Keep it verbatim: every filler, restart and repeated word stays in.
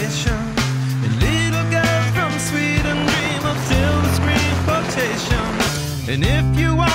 nation. And little girls from Sweden dream of silver screen quotation. And if you